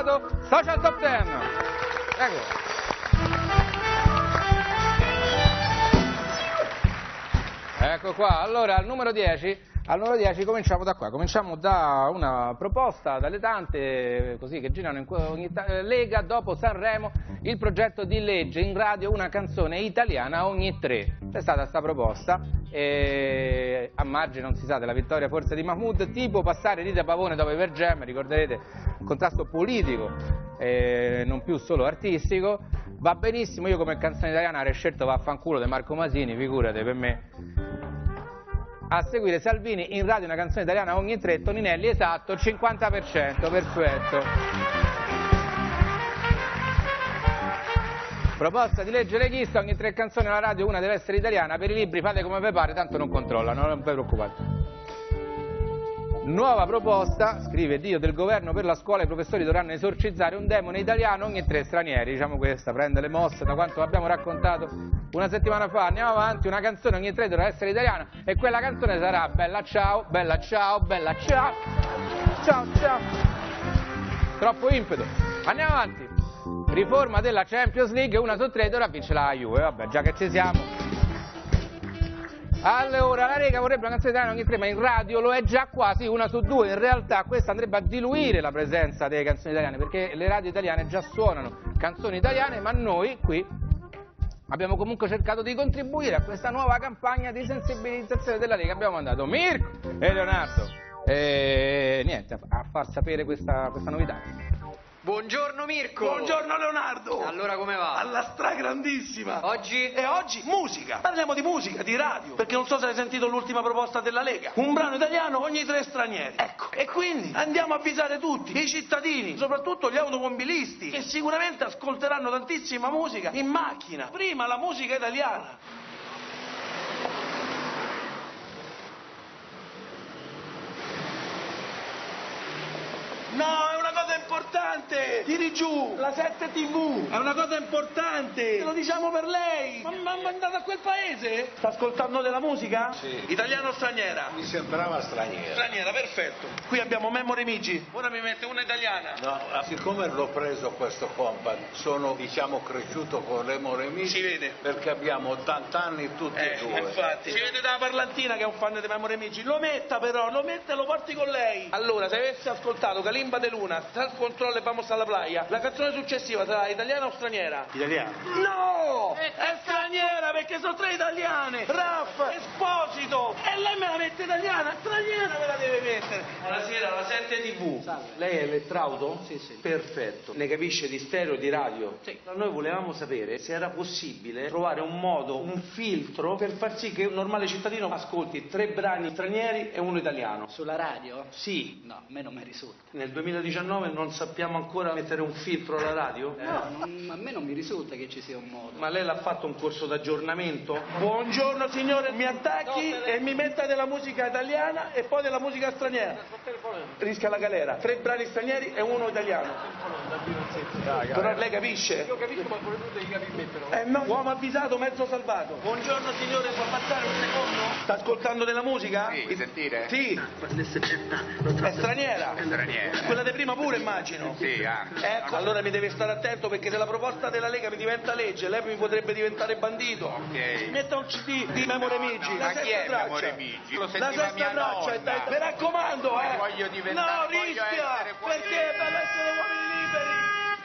presentato Social Top 10. Ecco. Ecco qua, allora al numero 10 cominciamo da qua, cominciamo da una proposta dalle tante così che girano in Lega dopo Sanremo, il progetto di legge in radio una canzone italiana ogni 3. C'è stata questa proposta e a margine non si sa della vittoria forse di Mahmood, tipo passare Rita Pavone dopo i Pearl Jam, ricorderete un contrasto politico non più solo artistico, va benissimo, io come canzone italiana avrei scelto Vaffanculo di Marco Masini, figurate per me. A seguire Salvini in radio una canzone italiana ogni 3, Toninelli esatto, 50%, perfetto. Proposta di legge leghista, ogni 3 canzoni alla radio una deve essere italiana, per i libri fate come vi pare, tanto non controllano, non vi preoccupate. Nuova proposta, scrive Dio del governo per la scuola, i professori dovranno esorcizzare un demone italiano ogni 3 stranieri, diciamo questa, prende le mosse da quanto abbiamo raccontato una settimana fa, andiamo avanti, una canzone ogni 3 dovrà essere italiana e quella canzone sarà Bella ciao, bella ciao, bella ciao, ciao ciao, troppo impeto, andiamo avanti, riforma della Champions League, una su 3 dovrà vincere la Juve, vabbè già che ci siamo. Allora, la Lega vorrebbe una canzone italiana ogni 3, ma in radio lo è già quasi una su 2, in realtà questa andrebbe a diluire la presenza delle canzoni italiane, perché le radio italiane già suonano canzoni italiane, ma noi qui abbiamo comunque cercato di contribuire a questa nuova campagna di sensibilizzazione della Lega, abbiamo mandato Mirko e Leonardo, niente, a far sapere questa novità. Buongiorno Mirko! Buongiorno Leonardo! Allora come va? Alla stragrandissima! Oggi? E oggi musica! Parliamo di musica, di radio, perché non so se hai sentito l'ultima proposta della Lega. Un brano italiano ogni 3 stranieri. Ecco, e quindi andiamo a avvisare tutti, i cittadini, soprattutto gli automobilisti, che sicuramente ascolteranno tantissima musica in macchina. Prima la musica italiana. No, è una cosa importante! Tiri giù la 7 TV! È una cosa importante! Lo diciamo per lei! Ma è andata a quel paese? Sta ascoltando della musica? Sì. Italiana o straniera? Mi sembrava straniera. Straniera, perfetto. Qui abbiamo Memo Remigi. Ora mi mette una italiana. No, siccome l'ho preso questo compact, sono diciamo cresciuto con Memo Remigi. Si vede. Perché abbiamo 80 anni tutti e due. Infatti. Si vede dalla parlantina che è un fan di Memo Remigi. Lo metta però, lo metta e lo porti con lei. Allora, se avessi ascoltato Calimba de Luna, Trans Control e Vamos alla Playa, la canzone successiva sarà italiana o straniera? Italiana. No! È straniera perché sono 3 italiane! Raff, Esposito! E lei me la mette italiana? Straniera me la deve mettere! Buonasera, la 7 TV. Salve. Lei è elettrauto? Sì, sì. Perfetto. Ne capisce di stereo e di radio? Sì. Noi volevamo sapere se era possibile trovare un modo, un filtro per far sì che un normale cittadino ascolti 3 brani stranieri e uno italiano. Sulla radio? Sì. No, a me non mi risulta. Nel 2019 non sappiamo ancora mettere un filtro alla radio? No, a me non mi risulta che ci sia un modo. Ma lei l'ha fatto un corso d'aggiornamento? Buongiorno signore, mi attacchi e mi metta della musica italiana e poi della musica straniera. Rischia la galera. 3 brani stranieri e uno italiano. Però lei capisce? Io capisco, ma pure tu devi capire però. No, uomo avvisato, mezzo salvato. Buongiorno signore, può passare un secondo? Sta ascoltando della musica? Sì, vuoi sentire? Sì. È straniera? Straniera. Quella di prima pure immagino. Sì, anche. Ecco, allora mi deve stare attento perché se la proposta della Lega mi diventa legge, lei mi potrebbe diventare bandito. Ok. Metta un CD di Memo Remigi. Ma chi è Memo Remigi? Lo La sentiva sesta mia traccia, nonna. mi raccomando, Voglio diventare, no, voglio rischia, essere fuori perché legge. è bello essere uomini liberi.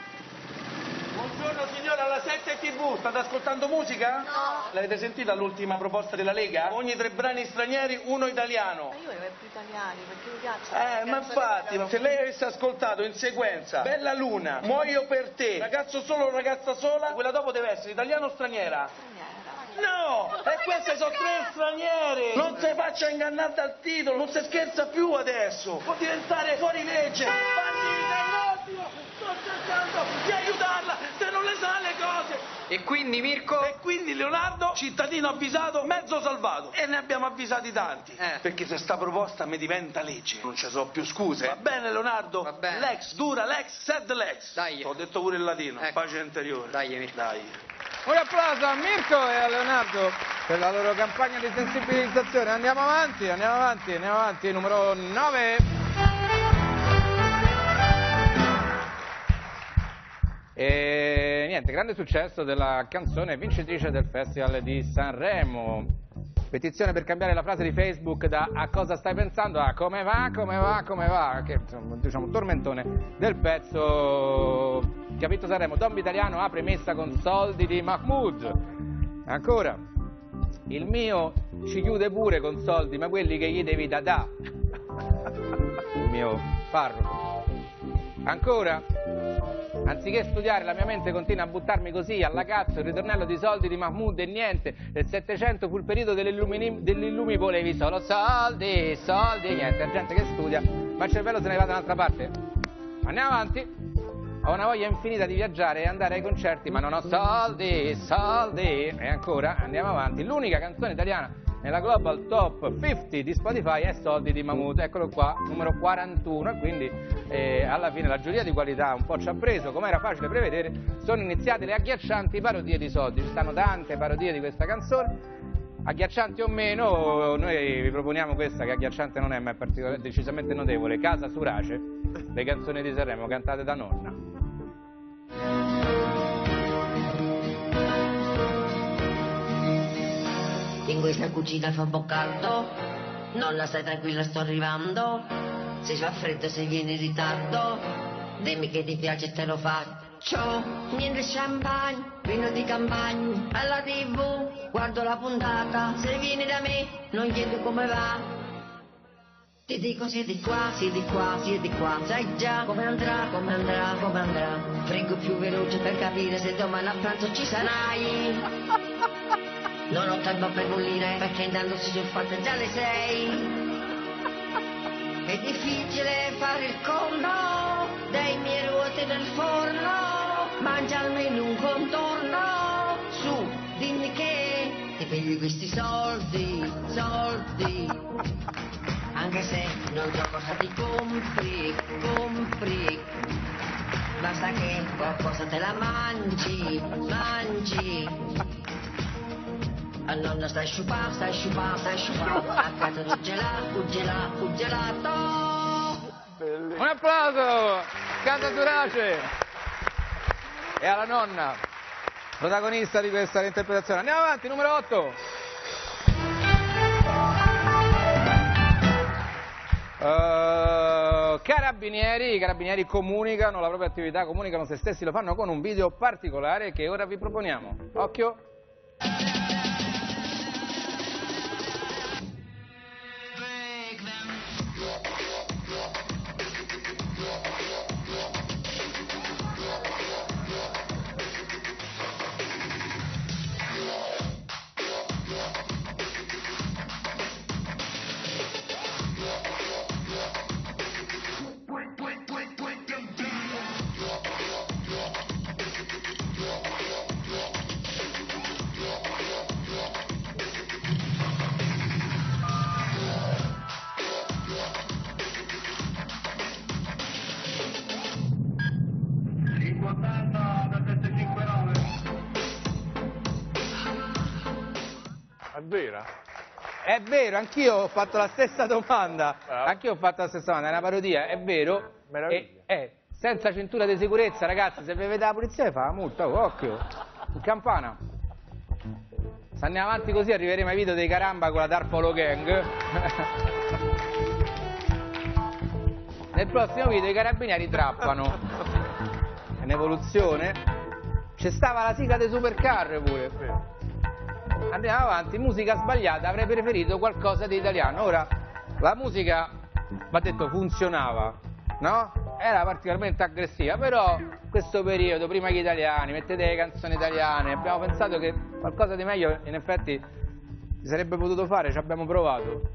Buongiorno signora, alla 7 TV, state ascoltando musica? No. L'avete sentita l'ultima proposta della Lega? Ogni 3 brani stranieri, uno italiano. Ma io volevo più italiani perché mi piacciono. Ma infatti, se lei avesse ascoltato in sequenza Bella Luna, Muoio per te, Ragazzo solo o ragazza sola, quella dopo deve essere italiana o straniera? No! E queste sono 3 straniere! Non si faccia ingannare dal titolo, non si scherza più adesso! Può diventare fuori legge! Bandita, è un ottimo! Sto cercando di aiutarla, se non le sa le cose! E quindi Mirko? E quindi Leonardo, cittadino avvisato, mezzo salvato. E ne abbiamo avvisati tanti. Perché se sta proposta mi diventa legge, non ci sono più scuse. Va bene Leonardo? Va bene. Lex, dura, lex, sed lex. Dai. Ho detto pure il latino, Ecco. pace interiore. Dai, Mirko. Dai. Un applauso a Mirko e a Leonardo per la loro campagna di sensibilizzazione. Andiamo avanti, numero 9. E niente, grande successo della canzone vincitrice del Festival di Sanremo. Petizione per cambiare la frase di Facebook da "a cosa stai pensando" a "come va, come va, come va", che insomma, diciamo tormentone del pezzo che ha vinto Sanremo. Don Vitaliano apre messa con soldi di Mahmood. Ancora, il mio ci chiude pure con soldi, ma quelli che gli devi da. Il mio parroco. Ancora, anziché studiare la mia mente continua a buttarmi così alla cazzo il ritornello di soldi di Mahmood e niente. Nel 700 fu il periodo dell'illumi, volevi solo soldi, soldi e niente. È gente che studia, ma il cervello se ne va da un'altra parte. Andiamo avanti. Ho una voglia infinita di viaggiare e andare ai concerti, ma non ho soldi, soldi. E ancora, andiamo avanti. L'unica canzone italiana nella Global Top 50 di Spotify è Soldi di Mahmood. Eccolo qua, numero 41. E quindi alla fine la giuria di qualità un po' ci ha preso, come era facile prevedere. Sono iniziate le agghiaccianti parodie di soldi. Ci stanno tante parodie di questa canzone, agghiaccianti o meno. Noi vi proponiamo questa, che agghiacciante non è, ma è decisamente notevole: Casa Surace, le canzoni di Sanremo cantate da nonna. In questa cucina fa un po' caldo, nonna stai tranquilla, sto arrivando. Se fa freddo, se vieni in ritardo, dimmi che ti piace e te lo faccio. Niente champagne, vino di campagna, alla TV guardo la puntata. Se vieni da me non chiedo come va, ti dico siedi qua, siedi qua, siedi qua. Sai già come andrà, come andrà, come andrà. Friggo più veloce per capire se domani a pranzo ci sarai. Non ho tempo per bollire, perché intanto si sono fatte già le 6. È difficile fare il conto dei miei ruote nel forno. Mangia almeno un contorno. Su, dimmi che ti pigli questi soldi, soldi. Anche se non so cosa ti compri, compri. Basta che qualcosa te la mangi, mangi. A nonna stai sciupà, stai sciupà, stai sciupà. A casa del gelato, gelato, gelato. Un applauso, Casa Surace e alla nonna, protagonista di questa reinterpretazione. Andiamo avanti, numero 8. I carabinieri comunicano la propria attività, comunicano se stessi, lo fanno con un video particolare che ora vi proponiamo. Occhio. Vera? È vero, anch'io ho fatto la stessa domanda. Anch'io ho fatto la stessa domanda, è una parodia, è vero. Senza cintura di sicurezza, ragazzi, se vi vede la polizia fa la multa, occhio. In campana. Se andiamo avanti così arriveremo ai video dei Caramba con la Darpolo Gang. Nel prossimo video i carabinieri trappano. È un'evoluzione. C'è stava la sigla dei Supercar pure. Andiamo avanti, musica sbagliata, avrei preferito qualcosa di italiano. Ora, la musica, va detto, funzionava, no? Era particolarmente aggressiva, però questo periodo, prima gli italiani, mettete le canzoni italiane, abbiamo pensato che qualcosa di meglio in effetti si sarebbe potuto fare, ci abbiamo provato.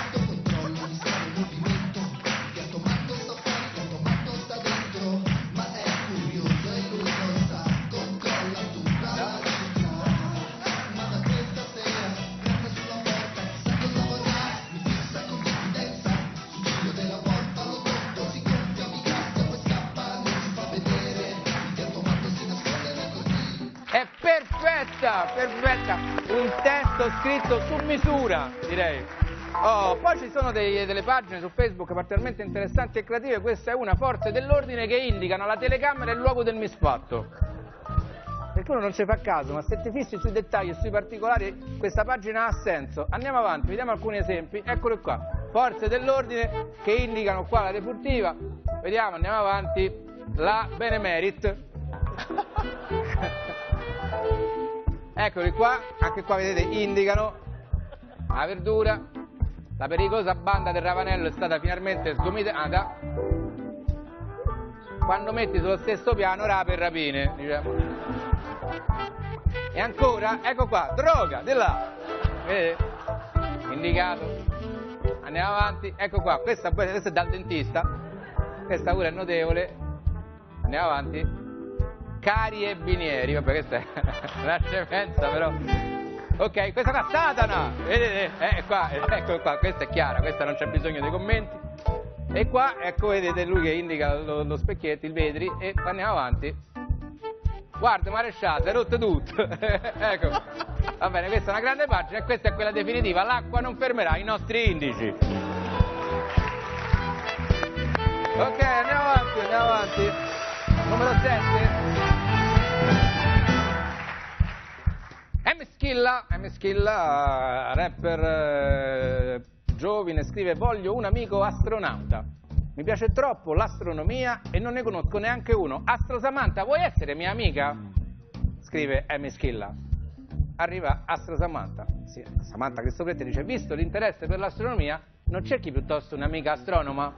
Ma perfetta, un testo scritto su misura, direi. Oh, poi ci sono delle pagine su Facebook particolarmente interessanti e creative, questa è una, forze dell'ordine che indicano alla telecamera il luogo del misfatto. Perché uno non ci fa caso, ma se ti fissi sui dettagli e sui particolari questa pagina ha senso. Andiamo avanti, vediamo alcuni esempi, eccolo qua. Forze dell'ordine che indicano qua la depurtiva, vediamo, andiamo avanti, la Benemerit. Eccoli qua, anche qua vedete, indicano la verdura, la pericolosa banda del Ravanello è stata finalmente sgomitata quando metti sullo stesso piano rape e rapine, diciamo. E ancora, ecco qua, droga, di là, vedete? Indicato. Andiamo avanti, ecco qua, questa è dal dentista, questa pure è notevole. Andiamo avanti. Carabinieri, vabbè, questa è una scemenza però. Ok, questa qua, Satana, vedete? Ecco qua, questa è chiara, questa non c'è bisogno dei commenti. E qua, ecco, vedete lui che indica lo specchietto, il vetri, e andiamo avanti. Guarda, maresciallo, è rotto tutto. Ecco. Va bene, questa è una grande pagina e questa è quella definitiva. L'acqua non fermerà i nostri indici. Ok, andiamo avanti. Numero 7. M. Schilla, rapper giovane, scrive: voglio un amico astronauta. Mi piace troppo l'astronomia e non ne conosco neanche uno. Astro Samantha, vuoi essere mia amica? Scrive M. Schilla. Arriva Astro Samantha. Sì, Samantha Cristoforetti dice: visto l'interesse per l'astronomia, non cerchi piuttosto un'amica astronoma?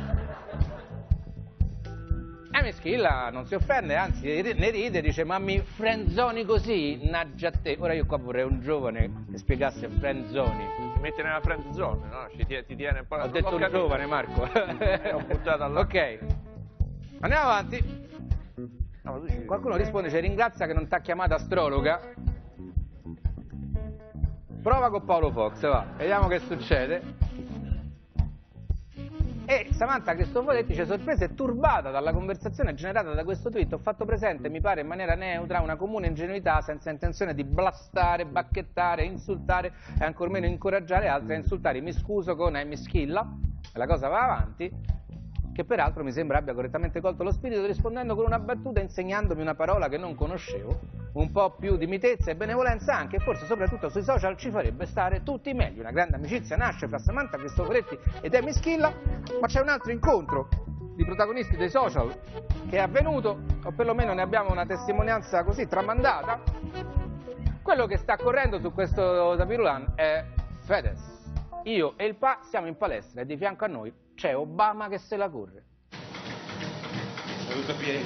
M. Schilla non si offende, anzi ne ride, dice: ma mi frenzoni così? Naggia a te. Ora io qua vorrei un giovane che spiegasse frenzoni. Mette nella friend zone, no? Ti tiene un po'. Ho detto un giovane, Marco. Ho buttato alla... Ok. Andiamo avanti. No, qualcuno risponde, ci ringrazia che non ti ha chiamato astrologa. Prova con Paolo Fox, va. Vediamo che succede. E Samantha Cristoforetti ci sorpresa e turbata dalla conversazione generata da questo tweet. Ho fatto presente, mi pare in maniera neutra, una comune ingenuità senza intenzione di blastare, bacchettare, insultare e ancor meno incoraggiare altri a insultare. Mi scuso con M. Schilla, e la cosa va avanti, che peraltro mi sembra abbia correttamente colto lo spirito rispondendo con una battuta insegnandomi una parola che non conoscevo, un po' più di mitezza e benevolenza anche, e forse soprattutto sui social ci farebbe stare tutti meglio. Una grande amicizia nasce fra Samantha Cristoforetti ed M. Schilla, ma c'è un altro incontro di protagonisti dei social che è avvenuto, o perlomeno ne abbiamo una testimonianza così tramandata. Quello che sta correndo su questo Tapirulan è Fedez. Io e il Pa siamo in palestra e di fianco a noi c'è Obama che se la corre. Saluto Pieri.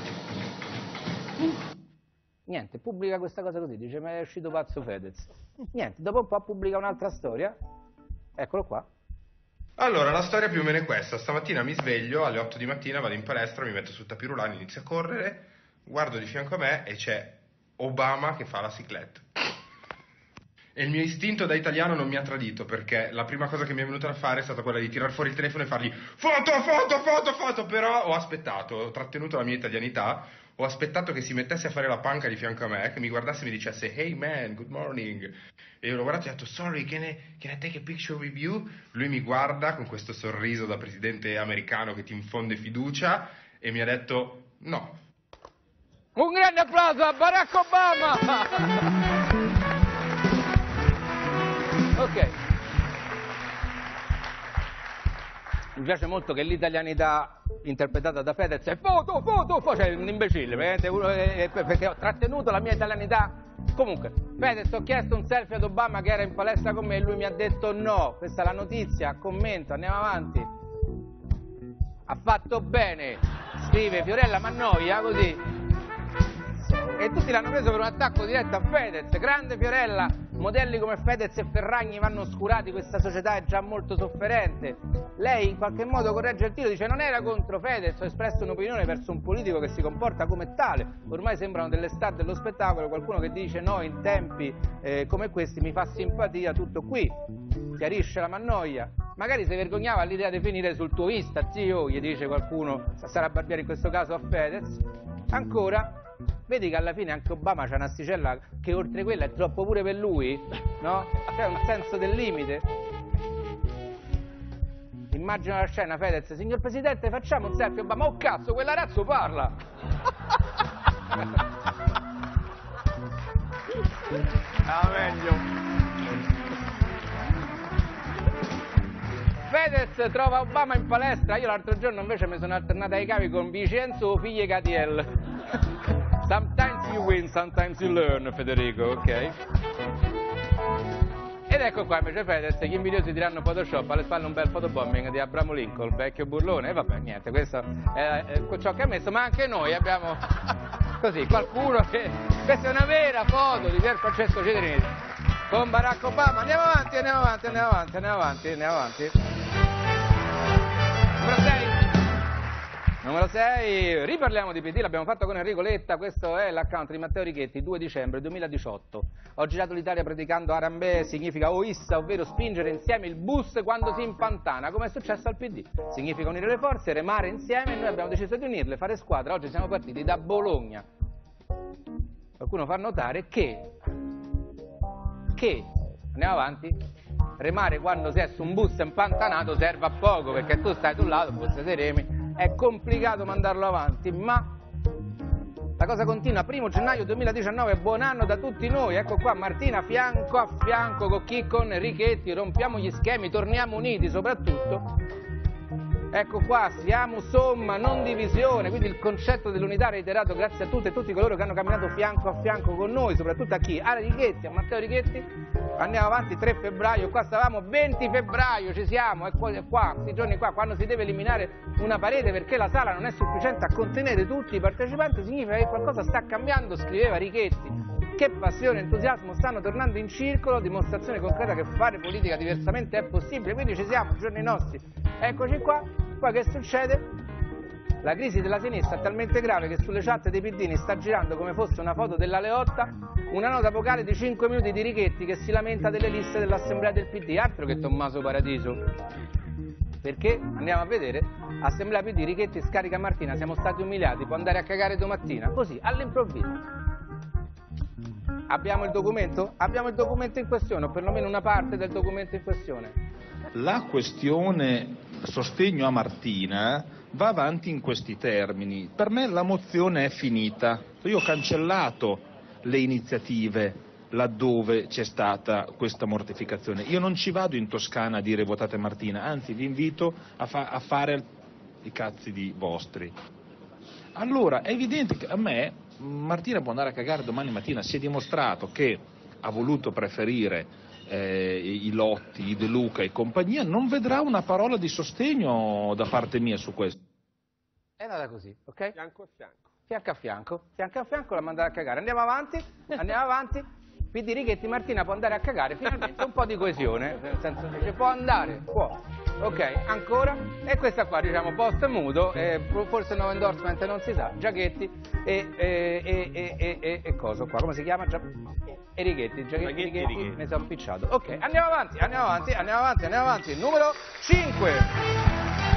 Niente, pubblica questa cosa così, dice: ma è uscito pazzo Fedez. Niente, dopo un po' pubblica un'altra storia. Eccolo qua. Allora, la storia più o meno è questa. Stamattina mi sveglio alle 8 di mattina, vado in palestra, mi metto sul tapirulano, inizio a correre, guardo di fianco a me e c'è Obama che fa la ciclette. E il mio istinto da italiano non mi ha tradito, perché la prima cosa che mi è venuta da fare è stata quella di tirar fuori il telefono e fargli foto, però ho aspettato, ho trattenuto la mia italianità, ho aspettato che si mettesse a fare la panca di fianco a me, che mi guardasse e mi dicesse "Hey man, good morning", e io l'ho guardato e ho detto "Sorry, can I take a picture with you?" Lui mi guarda con questo sorriso da presidente americano che ti infonde fiducia e mi ha detto "No". Un grande applauso a Barack Obama! Ok. Mi piace molto che l'italianità interpretata da Fedez è foto, cioè un imbecille, perché ho trattenuto la mia italianità. Comunque, Fedez, ho chiesto un selfie ad Obama che era in palestra con me e lui mi ha detto no. Questa è la notizia, commento, andiamo avanti. Ha fatto bene, scrive Fiorella Mannoia, così. E tutti l'hanno preso per un attacco diretto a Fedez. Grande Fiorella, modelli come Fedez e Ferragni vanno oscurati, questa società è già molto sofferente. Lei in qualche modo corregge il tiro, dice: non era contro Fedez, ho espresso un'opinione verso un politico che si comporta come tale. Ormai sembrano delle star dello spettacolo, qualcuno che dice no in tempi come questi mi fa simpatia, tutto qui. Chiarisce la Mannoia. Magari si vergognava all'idea di finire sul tuo Insta, zio, gli dice qualcuno, Sara Barbieri in questo caso a Fedez. Ancora, Vedi che alla fine anche Obama c'ha un'asticella che oltre quella è troppo pure per lui, no? C'è un senso del limite. Immagina la scena, Fedez, signor Presidente, facciamo un selfie, Obama, oh cazzo, quella razzo parla! Meglio. Fedez trova Obama in palestra, io l'altro giorno invece mi sono alternata ai cavi con Vincenzo figlie Catiel. Sometimes you win, sometimes you learn, Federico, ok? Ed ecco qua invece Fedez, gli invidiosi diranno Photoshop, alle spalle un bel photobombing di Abramo Lincoln, vecchio burlone, e vabbè, niente, questo è ciò che ha messo, ma anche noi abbiamo, così, qualcuno che... Questa è una vera foto di Pier Francesco Cedrini con Barack Obama. Andiamo avanti, andiamo avanti, andiamo avanti, andiamo avanti, andiamo avanti. Numero 6. Numero 6, riparliamo di PD, l'abbiamo fatto con Enrico Letta, questo è l'account di Matteo Richetti, 2 dicembre 2018. Ho girato l'Italia predicando Arambè, significa oissa, ovvero spingere insieme il bus quando si impantana, come è successo al PD. Significa unire le forze, remare insieme, e noi abbiamo deciso di unirle, fare squadra. Oggi siamo partiti da Bologna. Qualcuno fa notare che, andiamo avanti, remare quando si è su un bus impantanato serve a poco, perché tu stai da un lato, poi siete remi. È complicato mandarlo avanti, ma la cosa continua. 1 gennaio 2019, buon anno da tutti noi. Ecco qua Martina fianco a fianco con chi? Con Richetti, rompiamo gli schemi, torniamo uniti soprattutto. Ecco qua, siamo somma, non divisione, quindi il concetto dell'unità reiterato grazie a tutte e tutti coloro che hanno camminato fianco a fianco con noi, soprattutto a chi? A Richetti, a Matteo Richetti. Andiamo avanti, 3 febbraio, qua stavamo, 20 febbraio ci siamo, e qua, questi giorni qua, quando si deve eliminare una parete perché la sala non è sufficiente a contenere tutti i partecipanti, significa che qualcosa sta cambiando, scriveva Richetti. Che passione e entusiasmo stanno tornando in circolo, dimostrazione concreta che fare politica diversamente è possibile, quindi ci siamo, giorni nostri. Eccoci qua, poi che succede? La crisi della sinistra è talmente grave che sulle chat dei piddini sta girando come fosse una foto della Leotta una nota vocale di 5 minuti di Richetti che si lamenta delle liste dell'assemblea del PD, altro che Tommaso Paradiso. Perché, andiamo a vedere, assemblea PD, Richetti scarica Martina, siamo stati umiliati, può andare a cagare domattina, così, all'improvviso. Abbiamo il documento? Abbiamo il documento in questione, o perlomeno una parte del documento in questione. La questione sostegno a Martina va avanti in questi termini. Per me la mozione è finita. Io ho cancellato le iniziative laddove c'è stata questa mortificazione. Io non ci vado in Toscana a dire votate Martina, anzi vi invito a fare i cazzi di vostri. Allora, è evidente che a me Martina può andare a cagare domani mattina, si è dimostrato che ha voluto preferire i Lotti, i De Luca e compagnia, non vedrà una parola di sostegno da parte mia su questo. È andata così, ok? Fianco a fianco. Fianco a fianco la mandare a cagare. Andiamo avanti. PD Richetti, Martina può andare a cagare, finalmente un po' di coesione, nel senso che può andare, può. Ok, ancora, e questa qua diciamo post muto, forse no endorsement non si sa, Giachetti e coso qua, come si chiama? E Richetti, Richetti, ne sono impicciato. Ok, andiamo avanti, numero 5.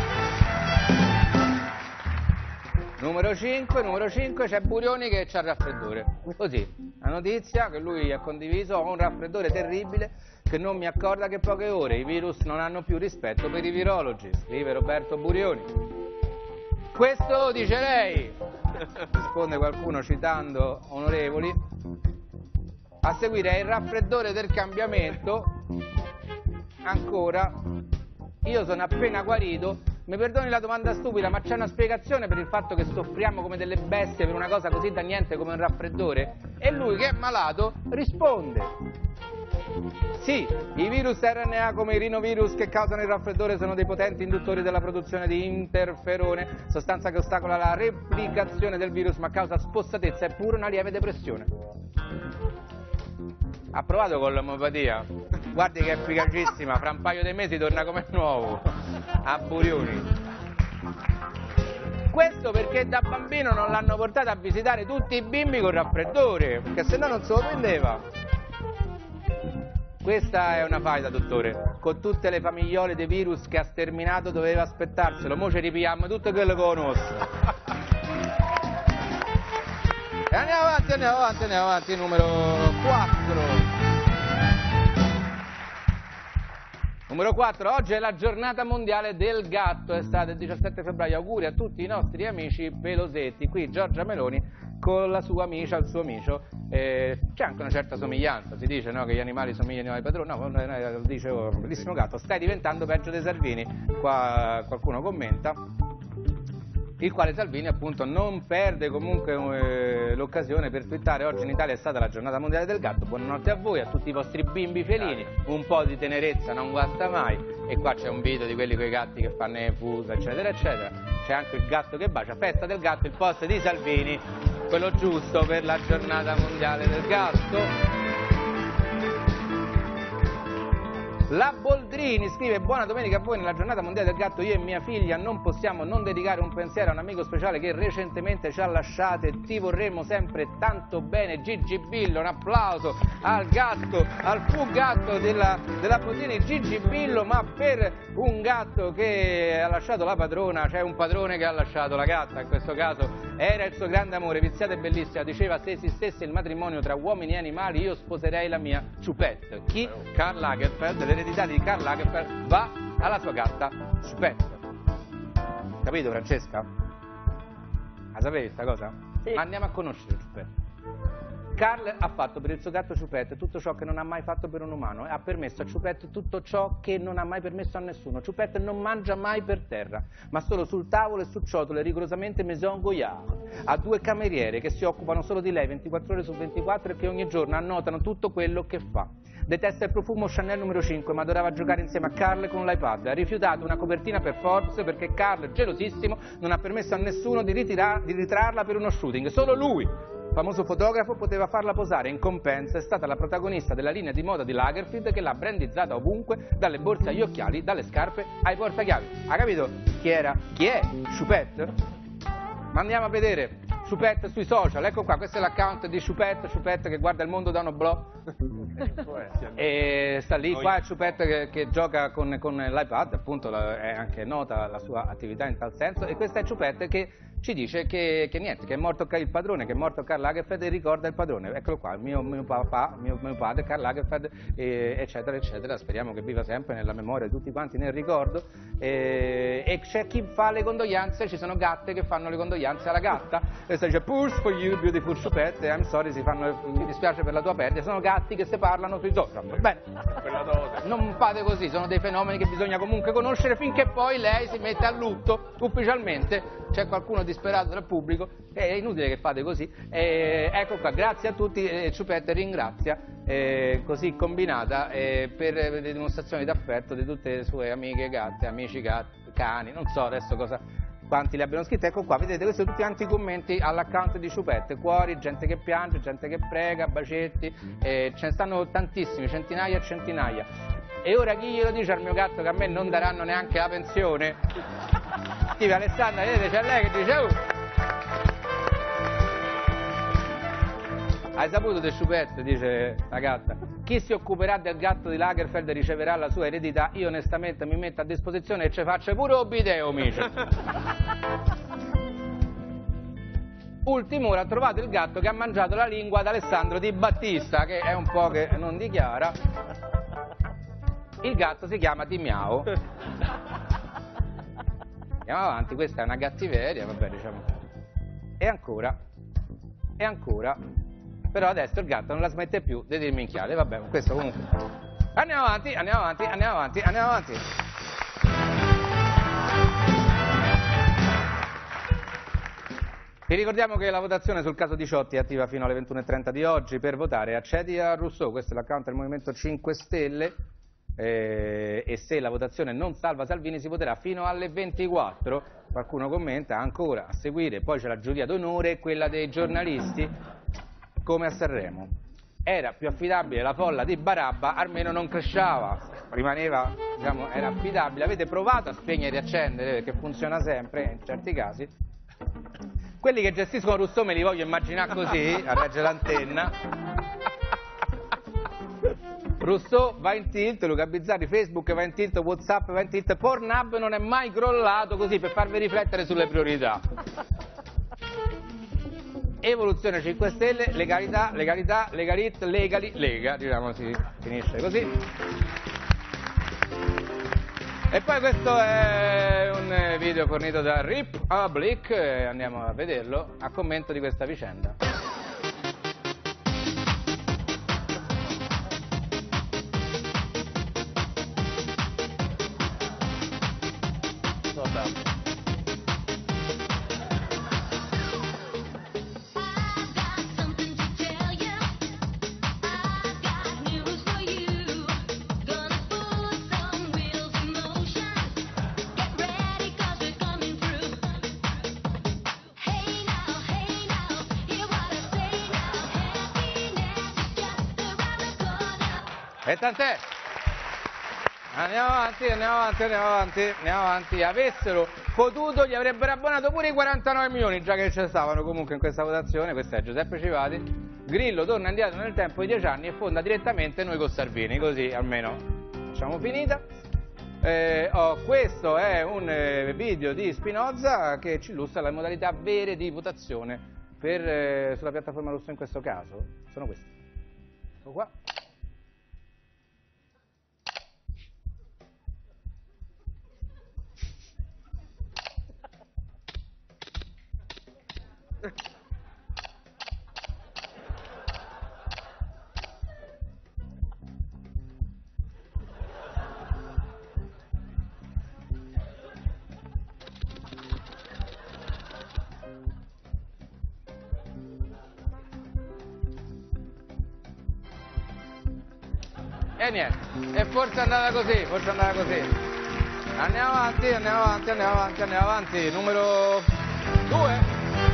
Numero 5, c'è Burioni che c'ha il raffreddore. Così, la notizia che lui ha condiviso, ho un raffreddore terribile che non mi accorda che poche ore, i virus non hanno più rispetto per i virologi, scrive Roberto Burioni. Questo dice lei, risponde qualcuno citando onorevoli. A seguire è il raffreddore del cambiamento, ancora, io sono appena guarito. Mi perdoni la domanda stupida, ma c'è una spiegazione per il fatto che soffriamo come delle bestie per una cosa così da niente come un raffreddore? E lui, che è malato, risponde: sì, i virus RNA come i rinovirus che causano il raffreddore sono dei potenti induttori della produzione di interferone, sostanza che ostacola la replicazione del virus ma causa spossatezza e pure una lieve depressione. Ha provato con l'omeopatia? Guardi che è efficacissima, fra un paio di mesi torna come nuovo, a Burioni. Questo perché da bambino non l'hanno portato a visitare tutti i bimbi col raffreddore, perché se no non se lo prendeva. Questa è una faida, dottore, con tutte le famigliole dei virus che ha sterminato doveva aspettarselo, mo ci ripigliamo tutto quello che conosco. E andiamo avanti, numero 4. Numero 4, oggi è la giornata mondiale del gatto, è stato il 17 febbraio, auguri a tutti i nostri amici pelosetti, qui Giorgia Meloni con la sua amicia, il suo amicio, c'è anche una certa somiglianza, si dice no, che gli animali somigliano ai padroni, no, lo dicevo, bellissimo gatto, stai diventando peggio dei Salvini, qua qualcuno commenta. Il quale Salvini appunto non perde comunque l'occasione per twittare: oggi in Italia è stata la giornata mondiale del gatto, buonanotte a voi, a tutti i vostri bimbi felini, un po' di tenerezza non guasta mai. E qua c'è un video di quelli con i gatti che fanno le fusa eccetera eccetera, c'è anche il gatto che bacia, festa del gatto, il post di Salvini, quello giusto per la giornata mondiale del gatto. La Boldrini scrive: buona domenica a voi, nella giornata mondiale del gatto io e mia figlia non possiamo non dedicare un pensiero a un amico speciale che recentemente ci ha lasciate, ti vorremmo sempre tanto bene, Gigi Billo. Un applauso al gatto, al fu gatto della Boldrini, Gigi Billo. Ma per un gatto che ha lasciato la padrona c'è un padrone che ha lasciato la gatta, in questo caso era il suo grande amore, viziata e bellissima, diceva: se esistesse il matrimonio tra uomini e animali io sposerei la mia Chupette. Chi? Karl Lagerfeld, l'eredità di Karl Lagerfeld va alla sua gatta Chupette. Capito, Francesca? La sapevi sta cosa? Sì. Andiamo a conoscere Chupette. Karl ha fatto per il suo gatto Chupette tutto ciò che non ha mai fatto per un umano, ha permesso a Chupette tutto ciò che non ha mai permesso a nessuno. Chupette non mangia mai per terra, ma solo sul tavolo e su ciotole rigorosamente maison Goyard. Ha 2 cameriere che si occupano solo di lei 24 ore su 24 e che ogni giorno annotano tutto quello che fa. Detesta il profumo Chanel numero 5, ma adorava giocare insieme a Karl con l'iPad. Ha rifiutato una copertina per Forbes perché Karl, gelosissimo, non ha permesso a nessuno di ritrarla per uno shooting. Solo lui, famoso fotografo, poteva farla posare. In compenso è stata la protagonista della linea di moda di Lagerfeld, che l'ha brandizzata ovunque, dalle borse agli occhiali, dalle scarpe ai portachiavi. Ha capito chi era? Chi è Chupette? Ma andiamo a vedere Chupette sui social. Ecco qua, questo è l'account di Chupette che guarda il mondo da uno blog. E sta lì, qua è Chupette che gioca con l'iPad, appunto è anche nota la sua attività in tal senso. E questa è Chupette che ci dice che niente, che è morto il padrone, che è morto Karl Lagerfeld e ricorda il padrone. Eccolo qua, il mio papà, mio padre, Karl Lagerfeld, eccetera, eccetera. Speriamo che viva sempre nella memoria di tutti quanti, nel ricordo. E c'è chi fa le condoglianze, ci sono gatte che fanno le condoglianze alla gatta. Questa dice: Pulse for you, beautiful Chupette, I'm sorry, mi dispiace per la tua perdita. Sono gatti che si parlano sui social. Bene, non fate così, sono dei fenomeni che bisogna comunque conoscere finché poi lei si mette a lutto ufficialmente. C'è qualcuno disperato dal pubblico, è inutile che fate così. Ecco qua, grazie a tutti, Chupette ringrazia così combinata per le dimostrazioni d'affetto di tutte le sue amiche gatte, amici gatti, cani, non so adesso quanti li abbiano scritti. Ecco qua, vedete, questi sono tutti quanti i commenti all'account di Chupette, cuori, gente che piange, gente che prega, bacetti, ce ne stanno tantissimi, centinaia e centinaia. E ora chi glielo dice al mio gatto che a me non daranno neanche la pensione? Tipo Alessandra, vedete, c'è lei che dice: oh, hai saputo di Chupette? Dice la gatta. Chi si occuperà del gatto di Lagerfeld riceverà la sua eredità. Io onestamente mi metto a disposizione e ci faccio pure un video, amici. Ultimo, ora ha trovato il gatto che ha mangiato la lingua ad Alessandro Di Battista, che è un po' che non dichiara. Il gatto si chiama Di Miao. Andiamo avanti, questa è una gattiveria, vabbè, diciamo. E ancora. Però adesso il gatto non la smette più di dirmi minchiate, vabbè, questo comunque. Andiamo avanti. Vi ricordiamo che la votazione sul caso Diciotti è attiva fino alle 21:30 di oggi. Per votare accedi a Rousseau, questo è l'account del Movimento 5 Stelle. E se la votazione non salva Salvini si voterà fino alle 24. Qualcuno commenta ancora a seguire, poi c'è la giuria d'onore, quella dei giornalisti, come a Sanremo. Era più affidabile la folla di Barabba, almeno non crashava, rimaneva, diciamo, era affidabile. Avete provato a spegnere e riaccendere, perché funziona sempre in certi casi. Quelli che gestiscono Rousseau me li voglio immaginare così, a reggere l'antenna. Rousseau va in tilt, Luca Bizzarri, Facebook va in tilt, WhatsApp va in tilt, Pornhub non è mai crollato, così per farvi riflettere sulle priorità. Evoluzione 5 Stelle, legalità, legalità, legalit, legali, lega, diciamo si finisce così. E poi questo è un video fornito da Republic, andiamo a vederlo, a commento di questa vicenda. E tant'è, andiamo avanti, avessero potuto gli avrebbero abbonato pure i 49 milioni, già che ci stavano comunque in questa votazione. Questo è Giuseppe Civati. Grillo torna indietro nel tempo di 10 anni e fonda direttamente Noi con Salvini, così almeno facciamo finita. Questo è un video di Spinoza che ci illustra le modalità vere di votazione sulla piattaforma Rosso in questo caso. Sono queste. Ecco qua. E niente, e forse è andata così, Andiamo avanti, numero 2.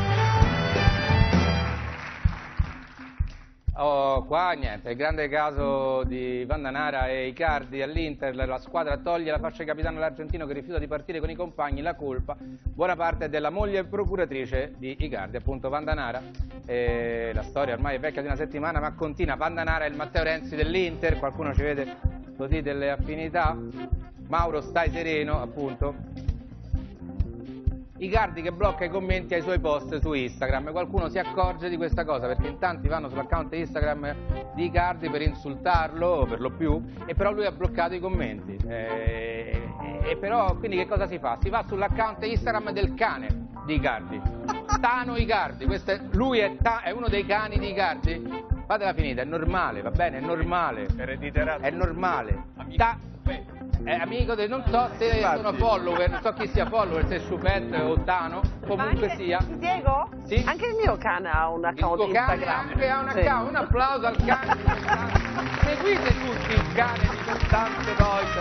Qua niente, il grande caso di Vandanara e Icardi all'Inter, la squadra toglie la fascia di capitano all'argentino che rifiuta di partire con i compagni, la colpa buona parte è della moglie procuratrice di Icardi, appunto Vandanara. La storia ormai è vecchia di una settimana ma continua. Vandanara è il Matteo Renzi dell'Inter, qualcuno ci vede così delle affinità. Mauro stai sereno, appunto. Icardi che blocca i commenti ai suoi post su Instagram, qualcuno si accorge di questa cosa perché in tanti vanno sull'account Instagram di Icardi per insultarlo per lo più, e però lui ha bloccato i commenti e però quindi che cosa si fa? Si va sull'account Instagram del cane di Icardi, Tano Icardi, lui è uno dei cani di Icardi. Fatela finita, è normale, va bene, è normale, è normale. Amico non so se sono follower, non so chi sia follower, se è Choupette o Tano, comunque sia. Diego? Sì? Anche il mio cane ha un account il tuo cane Instagram. anche ha un account, un applauso al cane. Seguite tutti il cane di Costante Poggia.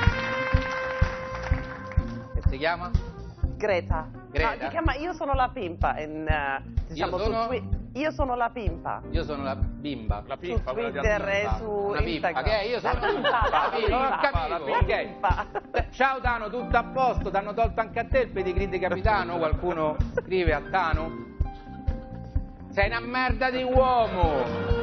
Che si chiama? Greta. Greta. Si chiama Io sono la pimpa. Diciamo Io sono la pimpa. Io sono la bimba. La pimpa, su Twitter e su Instagram. Ok, io sono la pimpa. Ciao Tano, tutto a posto? T'hanno tolto anche a te il pedigree di capitano? Qualcuno scrive a Tano? Sei una merda di uomo!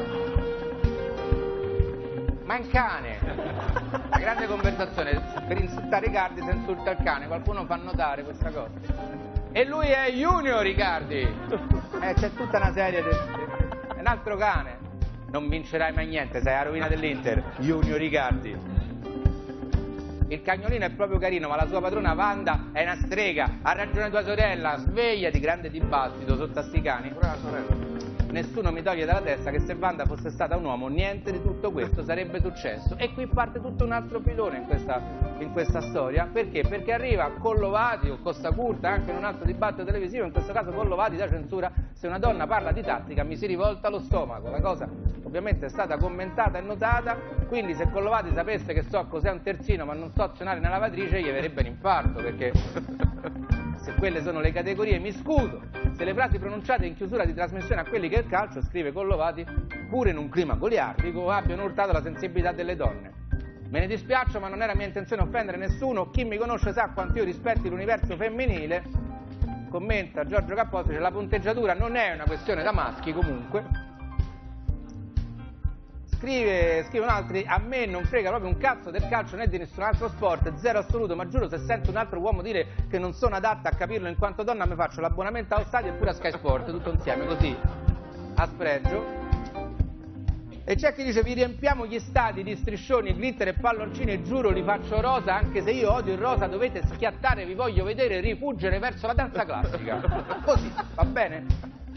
Ma è un cane! Una grande conversazione, per insultare Icardi si insulta il cane, qualcuno fa notare questa cosa. E lui è Junior Icardi! C'è tutta una serie di... È un altro cane. Non vincerai mai niente, sei la rovina dell'Inter, Junior Icardi. Il cagnolino è proprio carino, ma la sua padrona Wanda è una strega. Ha ragione tua sorella, svegliati, grande dibattito sotto a sti cani. Pure la sorella. Nessuno mi toglie dalla testa che se Wanda fosse stata un uomo niente di tutto questo sarebbe successo. E qui parte tutto un altro filone in questa storia. Perché? Perché arriva Collovati o Costa Curta, anche in un altro dibattito televisivo, in questo caso Collovati da censura: se una donna parla di tattica mi si rivolta allo stomaco. La cosa ovviamente è stata commentata e notata, quindi se Collovati sapesse che so cos'è un terzino ma non so azionare una lavatrice gli verrebbe un infarto, perché se quelle sono le categorie mi scuso. Se le frasi pronunciate in chiusura di trasmissione a quelli che il calcio, scrive Collovati, pure in un clima goliardico, abbiano urtato la sensibilità delle donne. Me ne dispiaccio, ma non era mia intenzione offendere nessuno. Chi mi conosce sa quanto io rispetti l'universo femminile. Commenta Giorgio Capozzi, la punteggiatura non è una questione da maschi comunque. scrivono altri, a me non frega proprio un cazzo del calcio né di nessun altro sport, zero assoluto, ma giuro se sento un altro uomo dire che non sono adatta a capirlo in quanto donna mi faccio l'abbonamento allo stadio e pure a Sky Sport, tutto insieme, così, a spregio. E c'è chi dice vi riempiamo gli stadi di striscioni, glitter e palloncini e giuro li faccio rosa, anche se io odio il rosa, dovete schiattare, vi voglio vedere rifuggire verso la danza classica. Così, va bene?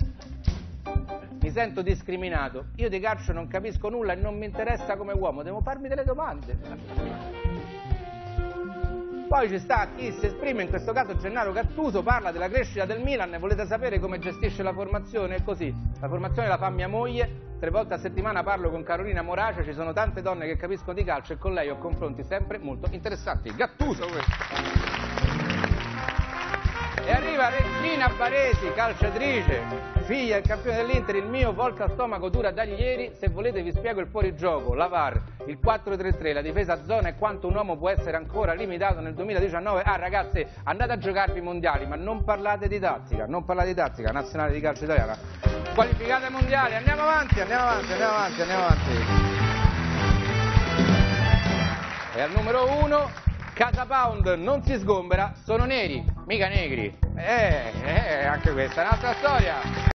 Mi sento discriminato, io di calcio non capisco nulla e non mi interessa come uomo, devo farmi delle domande. Poi ci sta chi si esprime, in questo caso Gennaro Gattuso, parla della crescita del Milan e volete sapere come gestisce la formazione? È così, la formazione la fa mia moglie, 3 volte a settimana parlo con Carolina Moracia, ci sono tante donne che capiscono di calcio e con lei ho confronti sempre molto interessanti. Gattuso! E arriva Regina Baresi, calciatrice, figlia del campione dell'Inter, il mio volta stomaco dura dagli ieri, se volete vi spiego il fuorigioco, la VAR, il 4-3-3, la difesa a zona e quanto un uomo può essere ancora limitato nel 2019. Ah ragazze, andate a giocarvi i mondiali, ma non parlate di tattica, nazionale di calcio italiana. Qualificate ai mondiali, andiamo avanti. E al numero 1... Casa Pound non si sgombera, sono neri, mica negri. Anche questa è un'altra storia.